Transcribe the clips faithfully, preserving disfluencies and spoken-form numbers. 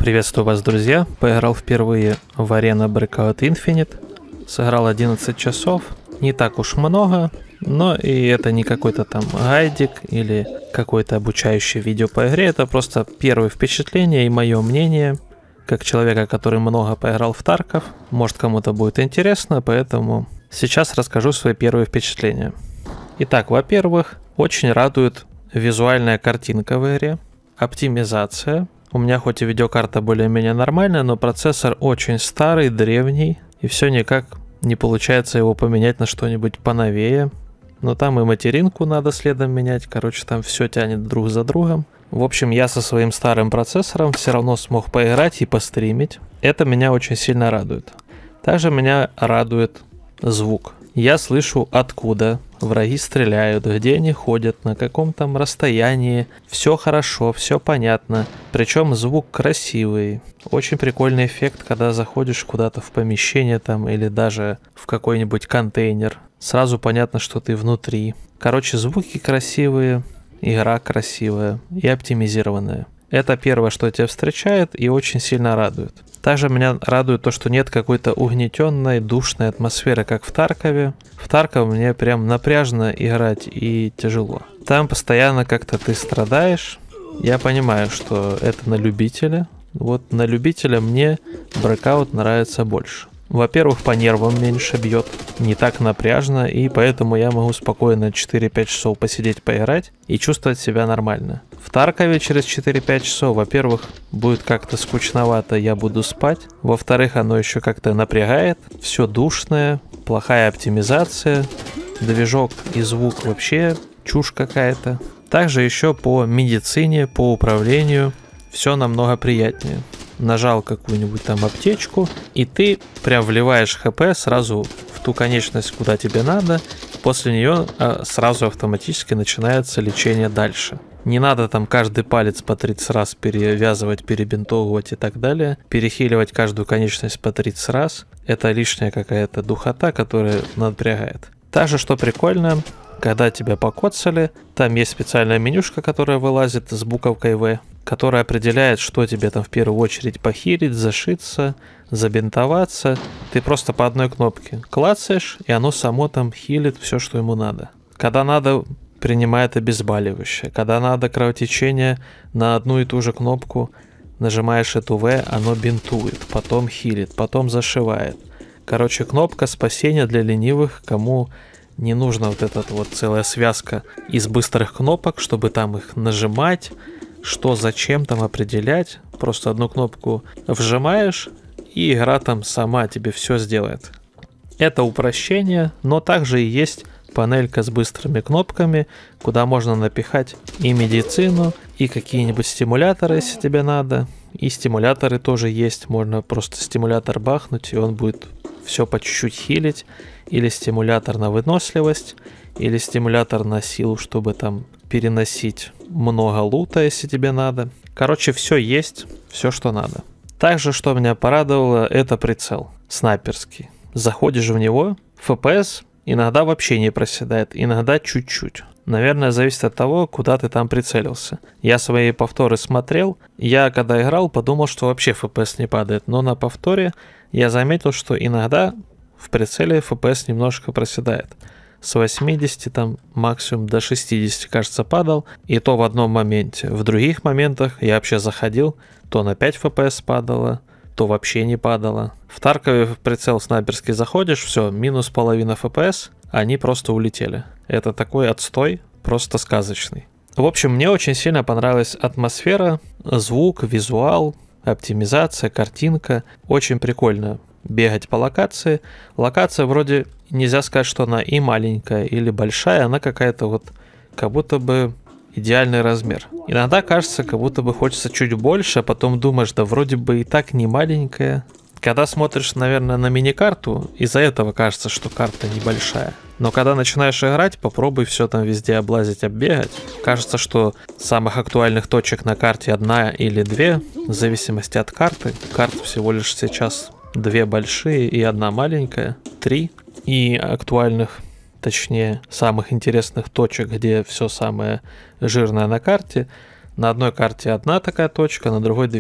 Приветствую вас, друзья. Поиграл впервые в Arena Breakout Infinite. Сыграл одиннадцать часов. Не так уж много, но и это не какой-то там гайдик или какое-то обучающее видео по игре. Это просто первое впечатление и мое мнение, как человека, который много поиграл в Тарков. Может, кому-то будет интересно, поэтому сейчас расскажу свои первые впечатления. Итак, во-первых, очень радует визуальная картинка в игре, оптимизация. У меня хоть и видеокарта более-менее нормальная, но процессор очень старый, древний, и все никак не получается его поменять на что-нибудь поновее. Но там и материнку надо следом менять, короче, там все тянет друг за другом. В общем, я со своим старым процессором все равно смог поиграть и постримить. Это меня очень сильно радует. Также меня радует звук. Я слышу, откуда враги стреляют, где они ходят, на каком там расстоянии. Все хорошо, все понятно. Причем звук красивый. Очень прикольный эффект, когда заходишь куда-то в помещение там или даже в какой-нибудь контейнер. Сразу понятно, что ты внутри. Короче, звуки красивые, игра красивая и оптимизированная. Это первое, что тебя встречает и очень сильно радует. Также меня радует то, что нет какой-то угнетенной, душной атмосферы, как в Таркове. В Тарков мне прям напряжно играть и тяжело. Там постоянно как-то ты страдаешь. Я понимаю, что это на любителя. Вот на любителя мне Breakout нравится больше. Во-первых, по нервам меньше бьет, не так напряжно, и поэтому я могу спокойно четыре-пять часов посидеть, поиграть и чувствовать себя нормально. В Таркове через четыре-пять часов, во-первых, будет как-то скучновато, я буду спать. Во-вторых, оно еще как-то напрягает, все душное, плохая оптимизация, движок и звук вообще чушь какая-то. Также еще по медицине, по управлению все намного приятнее. Нажал какую-нибудь там аптечку, и ты прям вливаешь хп сразу в ту конечность, куда тебе надо. После нее а, сразу автоматически начинается лечение дальше. Не надо там каждый палец по тридцать раз перевязывать, перебинтовывать и так далее. Перехиливать каждую конечность по тридцать раз. Это лишняя какая-то духота, которая напрягает. Также, что прикольно, когда тебя покоцали, там есть специальная менюшка, которая вылазит с буковкой В, которая определяет, что тебе там в первую очередь похилить, зашиться, забинтоваться. Ты просто по одной кнопке клацаешь, и оно само там хилит все, что ему надо. Когда надо, принимает обезболивающее. Когда надо кровотечение, на одну и ту же кнопку нажимаешь эту В, оно бинтует, потом хилит, потом зашивает. Короче, кнопка спасения для ленивых, кому не нужна вот эта вот целая связка из быстрых кнопок, чтобы там их нажимать, что зачем там определять. Просто одну кнопку вжимаешь, и игра там сама тебе все сделает. Это упрощение, но также и есть панелька с быстрыми кнопками, куда можно напихать и медицину, и какие-нибудь стимуляторы, если тебе надо. И стимуляторы тоже есть, можно просто стимулятор бахнуть, и он будет все по чуть-чуть хилить. Или стимулятор на выносливость, или стимулятор на силу, чтобы там переносить много лута, если тебе надо. Короче, все есть, все, что надо. Также, что меня порадовало, это прицел снайперский. Заходишь в него, эф пи эс иногда вообще не проседает, иногда чуть-чуть. Наверное, зависит от того, куда ты там прицелился. Я свои повторы смотрел, я когда играл, подумал, что вообще эф пи эс не падает, но на повторе я заметил, что иногда в прицеле эф пи эс немножко проседает. С восьмидесяти там максимум до шестидесяти, кажется, падал. И то в одном моменте. В других моментах я вообще заходил, то на пять эф пи эс падало, то вообще не падало. В Таркове в прицел снайперский заходишь, все, минус половина эф пи эс, они просто улетели. Это такой отстой, просто сказочный. В общем, мне очень сильно понравилась атмосфера, звук, визуал, оптимизация, картинка. Очень прикольно бегать по локации. Локация вроде нельзя сказать, что она и маленькая, или большая, она какая-то вот как будто бы идеальный размер. Иногда кажется, как будто бы хочется чуть больше, а потом думаешь, да вроде бы и так не маленькая. Когда смотришь, наверное, на мини-карту, из-за этого кажется, что карта небольшая. Но когда начинаешь играть, попробуй все там везде облазить, оббегать. Кажется, что самых актуальных точек на карте одна или две, в зависимости от карты. Карт всего лишь сейчас две большие и одна маленькая, три. И актуальных, точнее, самых интересных точек, где все самое жирное на карте. На одной карте одна такая точка, на другой две.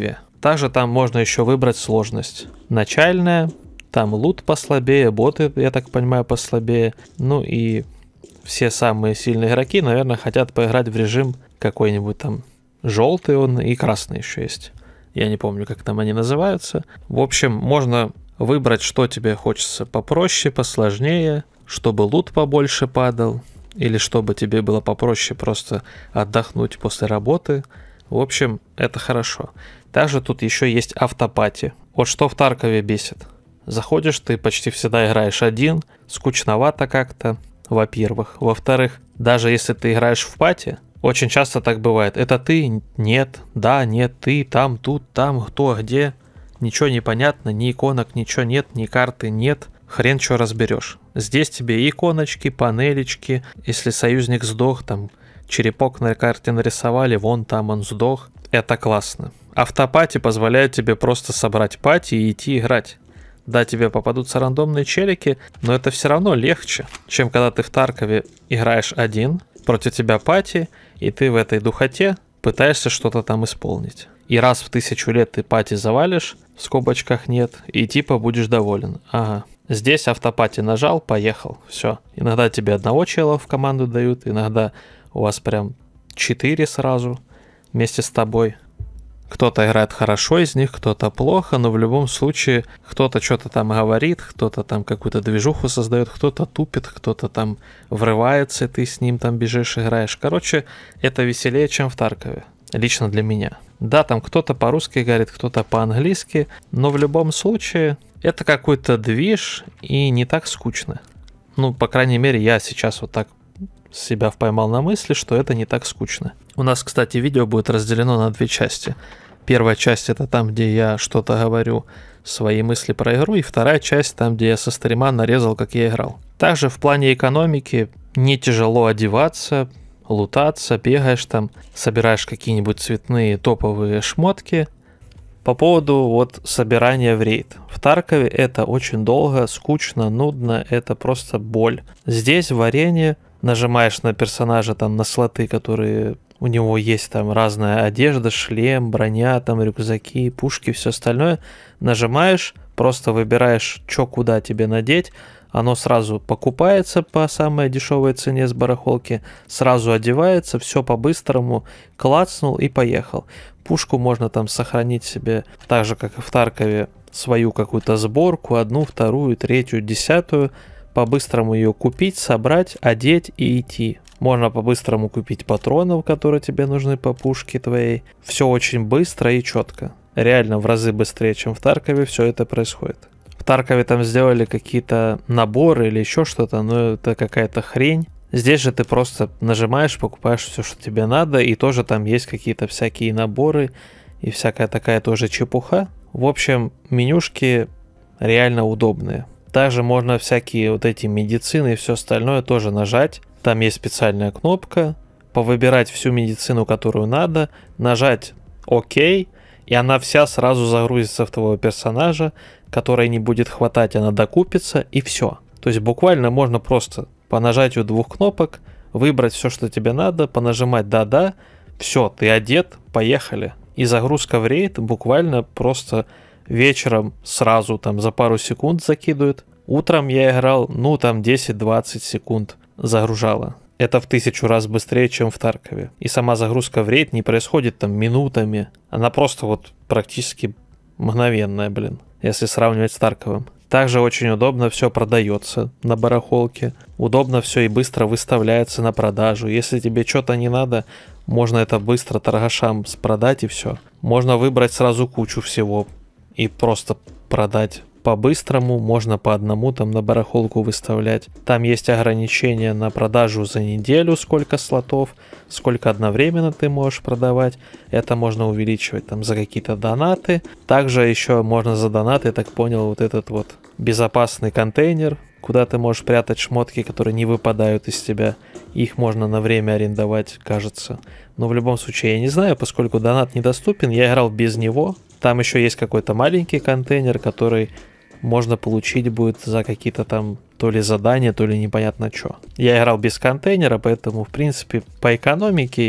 Также там можно еще выбрать сложность. Начальная, там лут послабее, боты, я так понимаю, послабее. Ну и все самые сильные игроки, наверное, хотят поиграть в режим какой-нибудь там желтый он и красный еще есть. Я не помню, как там они называются. В общем, можно выбрать, что тебе хочется попроще, посложнее, чтобы лут побольше падал, или чтобы тебе было попроще просто отдохнуть после работы. В общем, это хорошо. Также тут еще есть автопати. Вот что в Таркове бесит. Заходишь, ты почти всегда играешь один, скучновато как-то, во-первых. Во-вторых, даже если ты играешь в пати, очень часто так бывает. Это ты? Нет. Да, нет, ты, там, тут, там, кто, где. Ничего не понятно, ни иконок, ничего нет, ни карты нет. Хрен что разберешь. Здесь тебе иконочки, панелечки. Если союзник сдох, там черепок на карте нарисовали, вон там он сдох. Это классно. Автопати позволяет тебе просто собрать пати и идти играть. Да, тебе попадутся рандомные челики, но это все равно легче, чем когда ты в Таркове играешь один, против тебя пати, и ты в этой духоте пытаешься что-то там исполнить. И раз в тысячу лет ты пати завалишь, в скобочках нет, и типа будешь доволен. Ага. Здесь автопати нажал, поехал, все. Иногда тебе одного чела в команду дают, иногда у вас прям четыре сразу вместе с тобой. Кто-то играет хорошо из них, кто-то плохо, но в любом случае кто-то что-то там говорит, кто-то там какую-то движуху создает, кто-то тупит, кто-то там врывается, и ты с ним там бежишь, играешь. Короче, это веселее, чем в Таркове. Лично для меня. Да, там кто-то по-русски говорит, кто-то по-английски, но в любом случае это какой-то движ и не так скучно. Ну, по крайней мере, я сейчас вот так себя поймал на мысли, что это не так скучно. У нас, кстати, видео будет разделено на две части. Первая часть — это там, где я что-то говорю, свои мысли про игру, и вторая часть там, где я со стрима нарезал, как я играл. Также в плане экономики не тяжело одеваться, лутаться, бегаешь там, собираешь какие-нибудь цветные топовые шмотки. По поводу вот собирания в рейд. В Таркове это очень долго, скучно, нудно, это просто боль. Здесь в арене нажимаешь на персонажа, там на слоты, которые у него есть, там разная одежда, шлем, броня, там рюкзаки, пушки, все остальное. Нажимаешь, просто выбираешь, что куда тебе надеть. Оно сразу покупается по самой дешевой цене с барахолки, сразу одевается, все по-быстрому, клацнул и поехал. Пушку можно там сохранить себе, так же как и в Таркове, свою какую-то сборку, одну, вторую, третью, десятую, по-быстрому ее купить, собрать, одеть и идти. Можно по-быстрому купить патронов, которые тебе нужны по пушке твоей. Все очень быстро и четко. Реально в разы быстрее, чем в Таркове все это происходит. В Таркове там сделали какие-то наборы или еще что-то, но это какая-то хрень. Здесь же ты просто нажимаешь, покупаешь все, что тебе надо, и тоже там есть какие-то всякие наборы и всякая такая тоже чепуха. В общем, менюшки реально удобные. Также можно всякие вот эти медицины и все остальное тоже нажать. Там есть специальная кнопка, повыбирать всю медицину, которую надо, нажать ОК, и она вся сразу загрузится в твоего персонажа, которой не будет хватать, она докупится, и все. То есть буквально можно просто по нажатию двух кнопок выбрать все, что тебе надо, понажимать «да-да», все, ты одет, поехали. И загрузка в рейд буквально просто вечером сразу там за пару секунд закидывает. Утром я играл, ну там десять-двадцать секунд загружала. Это в тысячу раз быстрее, чем в Таркове. И сама загрузка в рейд не происходит там минутами. Она просто вот практически мгновенная, блин, если сравнивать с Тарковым. Также очень удобно все продается на барахолке. Удобно все и быстро выставляется на продажу. Если тебе что-то не надо, можно это быстро торгашам продать и все. Можно выбрать сразу кучу всего и просто продать по-быстрому, можно по одному там на барахолку выставлять. Там есть ограничения на продажу за неделю, сколько слотов, сколько одновременно ты можешь продавать. Это можно увеличивать там за какие-то донаты. Также еще можно за донаты, я так понял, вот этот вот безопасный контейнер, куда ты можешь прятать шмотки, которые не выпадают из тебя. Их можно на время арендовать, кажется. Но в любом случае я не знаю, поскольку донат недоступен, я играл без него. Там еще есть какой-то маленький контейнер, который можно получить будет за какие-то там то ли задания, то ли непонятно что. Я играл без контейнера, поэтому, в принципе, по экономике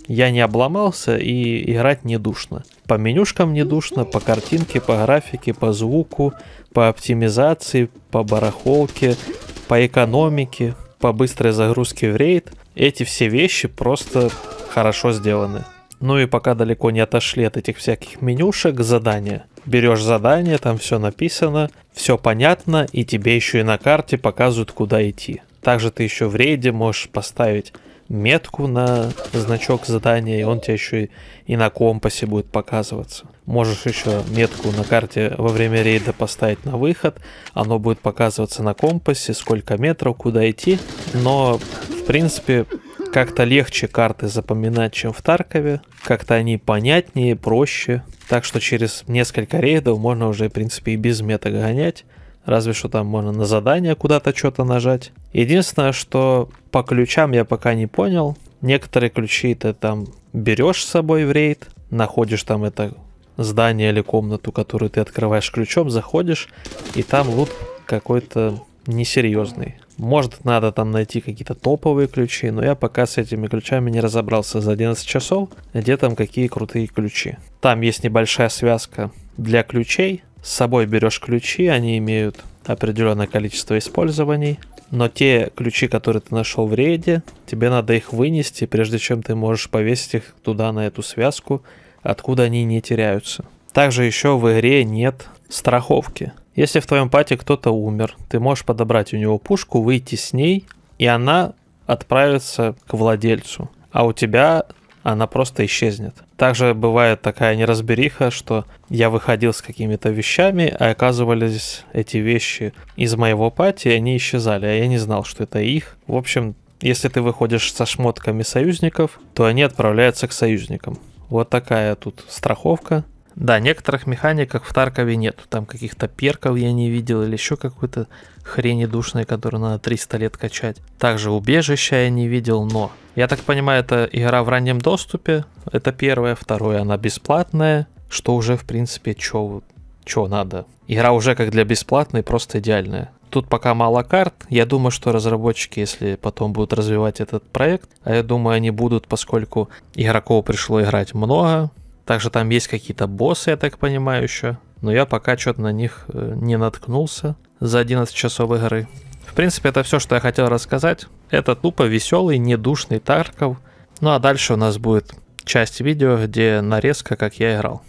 я не обломался и играть не душно. По менюшкам не душно, по картинке, по графике, по звуку, по оптимизации, по барахолке, по экономике, по быстрой загрузке в рейд. Эти все вещи просто хорошо сделаны. Ну и пока далеко не отошли от этих всяких менюшек, задания. Берешь задание, там все написано, все понятно, и тебе еще и на карте показывают, куда идти. Также ты еще в рейде можешь поставить метку на значок задания, и он тебе еще и, и на компасе будет показываться. Можешь еще метку на карте во время рейда поставить на выход, оно будет показываться на компасе, сколько метров, куда идти, но в принципе как-то легче карты запоминать, чем в Таркове, как-то они понятнее, проще, так что через несколько рейдов можно уже в принципе и без меток гонять. Разве что там можно на задание куда-то что-то нажать. Единственное, что по ключам я пока не понял. Некоторые ключи ты там берешь с собой в рейд, находишь там это здание или комнату, которую ты открываешь ключом, заходишь, и там лут какой-то несерьезный. Может, надо там найти какие-то топовые ключи, но я пока с этими ключами не разобрался за одиннадцать часов, где там какие крутые ключи. Там есть небольшая связка для ключей. С собой берешь ключи, они имеют определенное количество использований, но те ключи, которые ты нашел в рейде, тебе надо их вынести, прежде чем ты можешь повесить их туда, на эту связку, откуда они не теряются. Также еще в игре нет страховки. Если в твоем пати кто-то умер, ты можешь подобрать у него пушку, выйти с ней, и она отправится к владельцу, а у тебя она просто исчезнет. Также бывает такая неразбериха, что я выходил с какими-то вещами, а оказывались эти вещи из моего пати, и они исчезали, а я не знал, что это их. В общем, если ты выходишь со шмотками союзников, то они отправляются к союзникам. Вот такая тут страховка. Да, некоторых механиков в Таркове нету. Там каких-то перков я не видел или еще какой-то хрени душной, которую надо триста лет качать. Также убежища я не видел, но... Я так понимаю, это игра в раннем доступе. Это первое. Второе, она бесплатная. Что уже, в принципе, чё, чё надо. Игра уже как для бесплатной, просто идеальная. Тут пока мало карт. Я думаю, что разработчики, если потом будут развивать этот проект, а я думаю, они будут, поскольку игроков пришло играть много. Также там есть какие-то боссы, я так понимаю, еще. Но я пока что-то на них не наткнулся за одиннадцать часов игры. В принципе, это все, что я хотел рассказать. Это тупо веселый, недушный Тарков. Ну а дальше у нас будет часть видео, где нарезка, как я играл.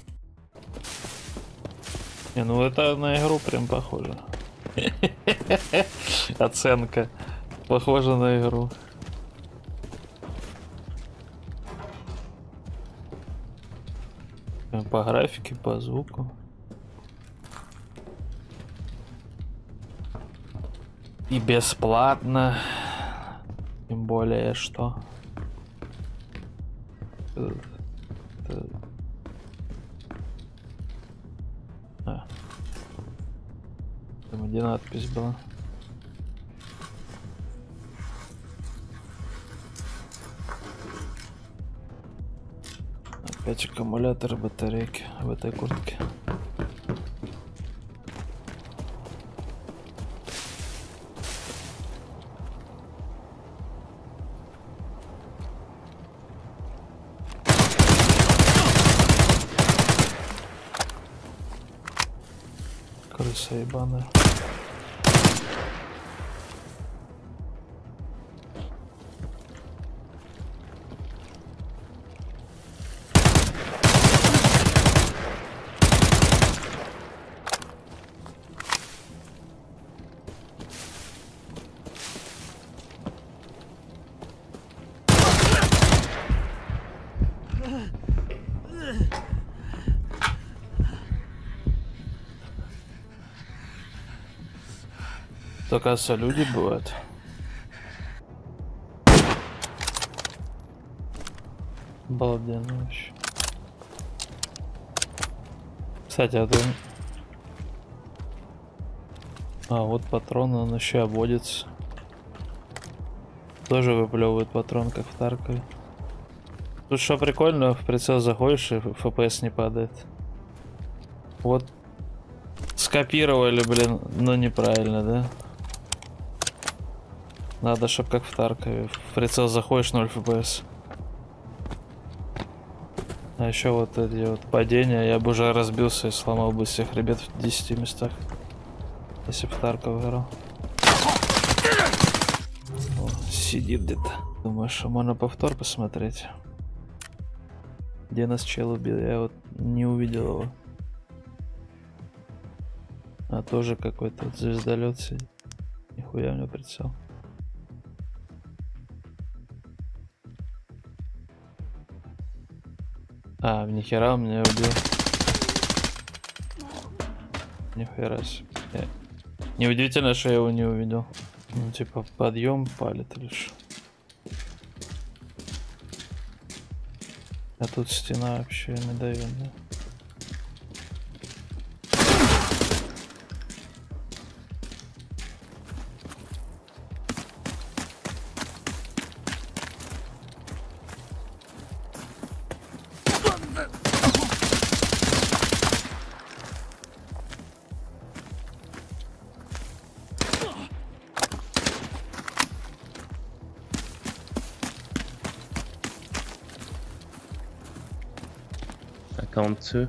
Не, ну это на игру прям похоже. Оценка. Похоже на игру. По графике, по звуку. И бесплатно. Тем более, что... А. Там где надпись была. Опять аккумулятор батарейки в этой куртке. Крыса ебаная. Оказывается, люди бывают. Обалденно вообще. Кстати, а ты... А, вот патрон, он еще обводится. Тоже выплевывает патрон, как в Таркове. Тут что прикольно, в прицел заходишь и эф пи эс не падает. Вот. Скопировали, блин, но неправильно, да? Надо, чтоб как в Таркове. В прицел заходишь, ноль эф пи эс. А еще вот эти вот падения, я бы уже разбился и сломал бы всех ребят в десяти местах. Если бы Тарков играл. О, сидит где-то. Думаешь, что можно повтор посмотреть? Где нас чел убил? Я вот не увидел его. А тоже какой-то вот звездолет сидит. Нихуя у него прицел. А, нихера он меня убил. Нихера себе. Неудивительно, что я его не увидел. Ну, типа, подъем палит или что. А тут стена вообще не дает, да? Count two.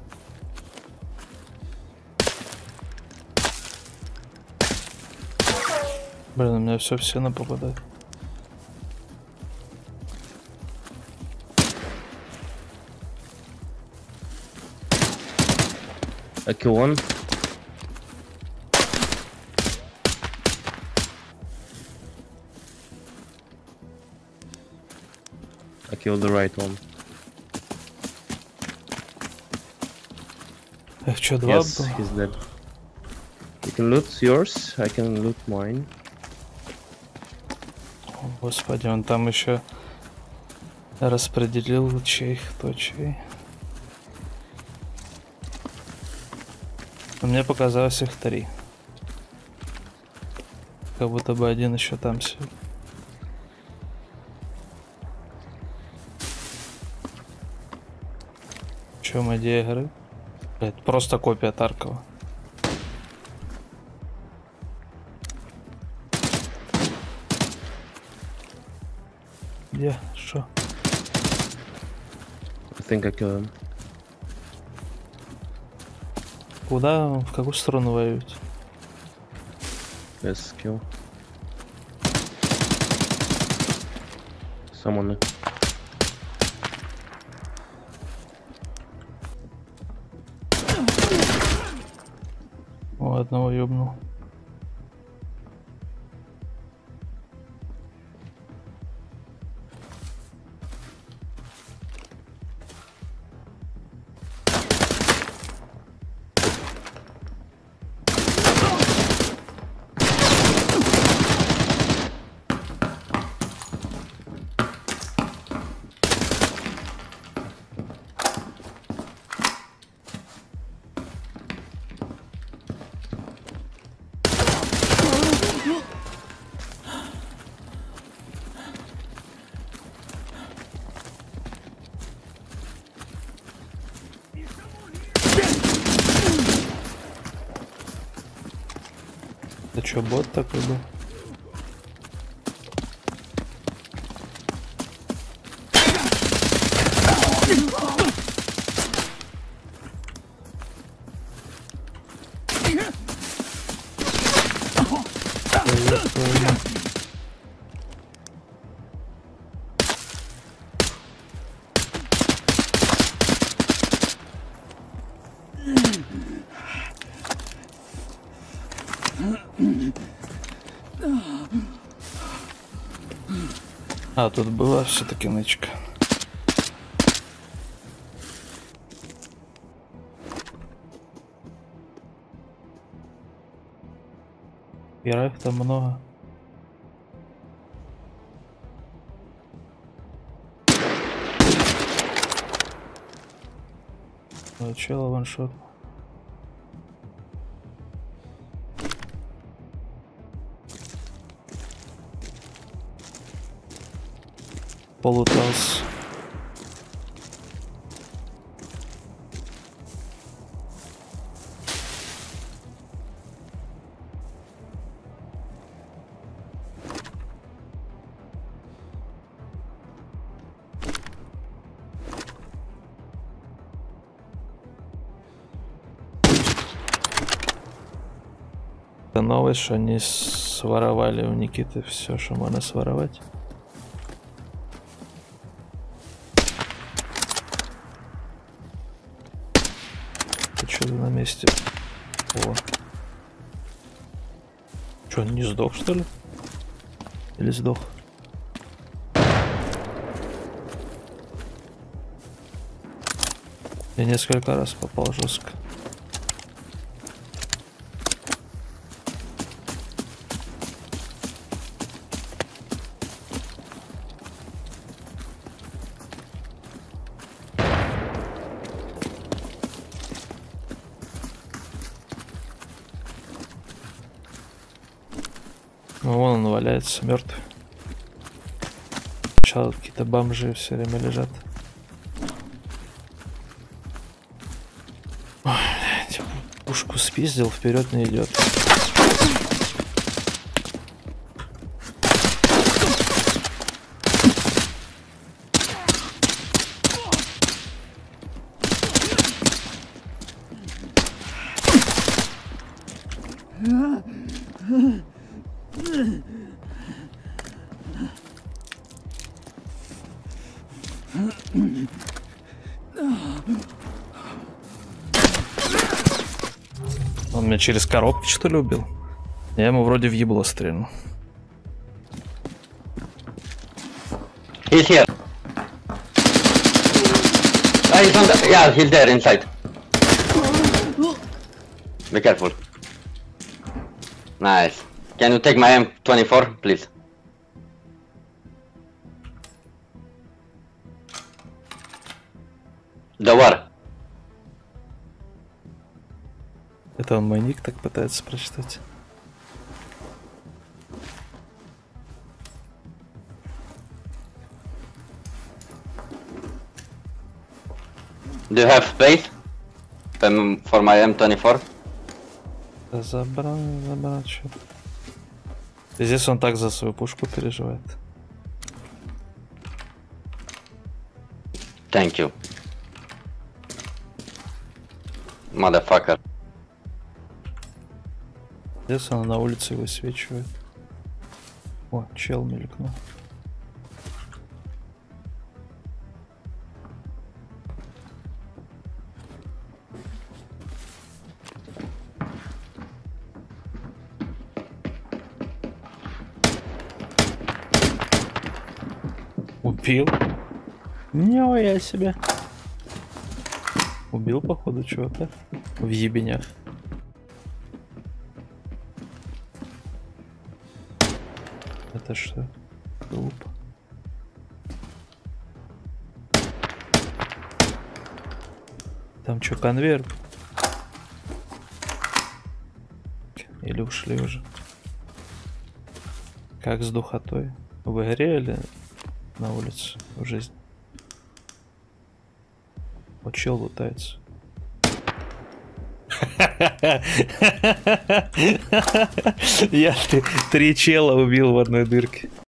Блин, у меня все в стену попадает. I kill one. I killed the right one. Эх, что, два Yes, было? he's dead. You can loot yours, I can loot mine. О, господи, он там еще распределил чей, кто чей. Но мне показалось их три. Как будто бы один еще там сидит. В чем идея игры? Это просто копия Таркова. Где? Что? I think I killed him. Куда? В какую сторону воюют? Yes, kill. Someone. О, одного ёбнул. Это что, бот такой был? А, тут была все-таки нычка. Героев там много. Ну, чела ваншот. Полутался. какая-то новость, что они своровали у Никиты все, что можно своровать. Ты что-то на месте. О. Что, не сдох, что ли? Или сдох? Я несколько раз попал жестко. Ну, вон он валяется, мертвый. Сначала какие-то бомжи все время лежат. Ой, блядь, пушку спиздил, вперед не идет. Он меня через коробки, что ли, убил? Я ему вроде в ебло стрельнул. He's here. Ah, he's on the... Yeah, he's there inside. Be careful. Nice. Can you take my M twenty-four, please? The war. Это он мой ник так пытается прочитать. Do you have space um, for my M twenty-four? Да забрал, забрал, чё. Здесь он так за свою пушку переживает. Thank you. Motherfucker. Здесь он на улице высвечивает. О, чел мелькнул. Убил. Не, я себя. Убил, походу, чувака. В ебенях. Это что? Труп. Там что, конвейер? Или ушли уже? Как с духотой? В игре или на улице в жизни? Вот чел лутается. Я три чела убил в одной дырке.